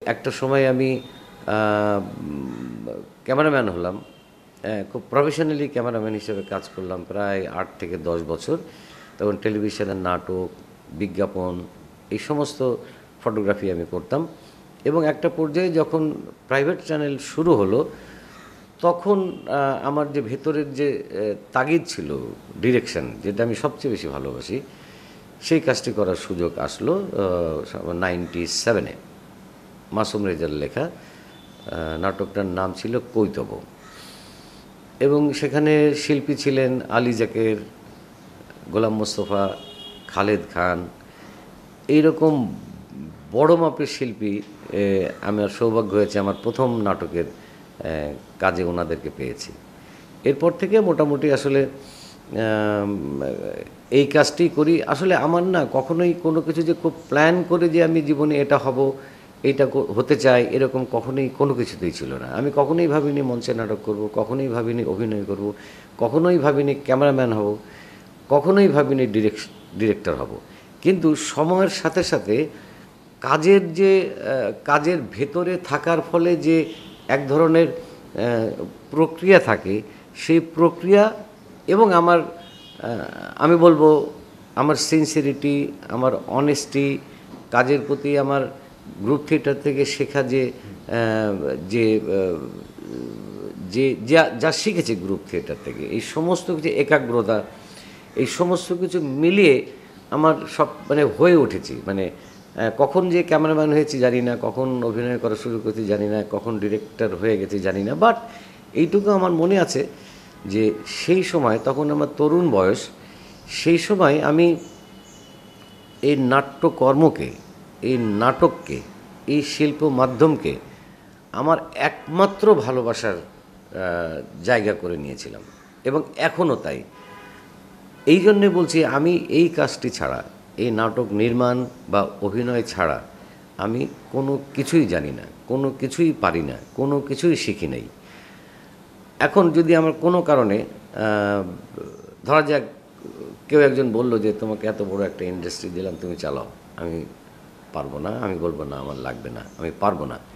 একটা সময় আমি ক্যামেরাম্যান হলাম। খুব প্রফেশনালি ক্যামেরাম্যান হিসেবে কাজ করলাম প্রায় ৮ থেকে ১০ বছর। তখন টেলিভিশনের নাটক, বিজ্ঞাপন এই সমস্ত ফটোগ্রাফি আমি করতাম এবং একটা পর্যায়ে যখন প্রাইভেট চ্যানেল শুরু হলো তখন আমার যে ভেতরের যে তাগিদ ছিল, ডিরেকশন, যেটা আমি সবচেয়ে বেশি ভালোবাসি, সেই কাজটি করার সুযোগ আসলো 97-এ। মাসুম রেজার লেখা নাটকটার নাম ছিল কৈতব এবং সেখানে শিল্পী ছিলেন আলী জাকের, গোলাম মোস্তফা, খালেদ খান। এইরকম বড় মাপের শিল্পী আমার সৌভাগ্য হয়েছে আমার প্রথম নাটকের কাজে ওনাদেরকে পেয়েছি। এরপর থেকে মোটামুটি আসলে এই কাজটি করি। আসলে আমার না কখনোই কোনো কিছু যে খুব প্ল্যান করে যে আমি জীবনে এটা হব, এইটা হতে চাই, এরকম কখনোই কোনো কিছুতেই ছিল না। আমি কখনোই ভাবিনি মঞ্চে নাটক করব, কখনোই ভাবিনি অভিনয় করব, কখনোই ভাবিনি ক্যামেরাম্যান হব, কখনোই ভাবিনি ডিরেক্টর হব। কিন্তু সময়ের সাথে সাথে কাজের ভেতরে থাকার ফলে যে এক ধরনের প্রক্রিয়া থাকে, সেই প্রক্রিয়া এবং আমি বলবো আমার সিনসিয়ারিটি, আমার অনেস্টি, কাজের প্রতি আমার গ্রুপ থিয়েটার থেকে শেখা যা শিখেছে গ্রুপ থিয়েটার থেকে, এই সমস্ত কিছু একাগ্রতা, এই সমস্ত কিছু মিলিয়ে আমার সব হয়ে উঠেছি। কখন যে ক্যামেরাম্যান হয়েছি জানি না, কখন অভিনয় করা শুরু করেছি জানি না, কখন ডিরেক্টর হয়ে গেছি জানি না, বাট এইটুকু আমার মনে আছে যে সেই সময়, তখন আমার তরুণ বয়স, সেই সময় আমি এই নাট্যকর্মকে, এই নাটককে, এই শিল্প মাধ্যমকে আমার একমাত্র ভালোবাসার জায়গা করে নিয়েছিলাম এবং এখনও তাই। এই জন্যে বলছি, আমি এই কাজটি ছাড়া, এই নাটক নির্মাণ বা অভিনয় ছাড়া আমি কোনো কিছুই জানি না, কোনো কিছুই পারি না, কোনো কিছুই শিখি নাই। এখন যদি আমার কোনো কারণে ধরা যাক কেউ একজন বলল যে তোমাকে এত বড় একটা ইন্ডাস্ট্রি দিলাম, তুমি চালাও, আমি পারবো না, আমি বলবো না, আমার লাগবে না, আমি পারবো না।